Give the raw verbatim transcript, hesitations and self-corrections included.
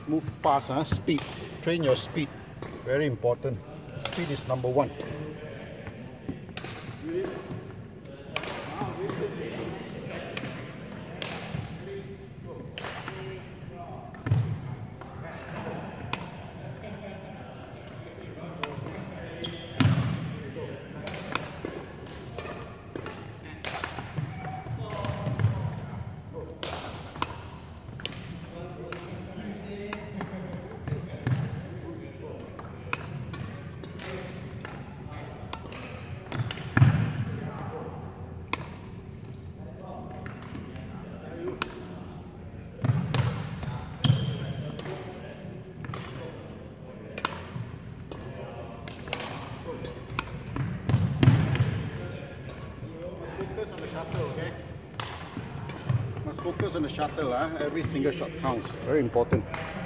Move fast, huh? Speed. Train your speed. Very important. Speed is number one. Okay? Must focus on the shuttle, huh? Every single shot counts. Very important.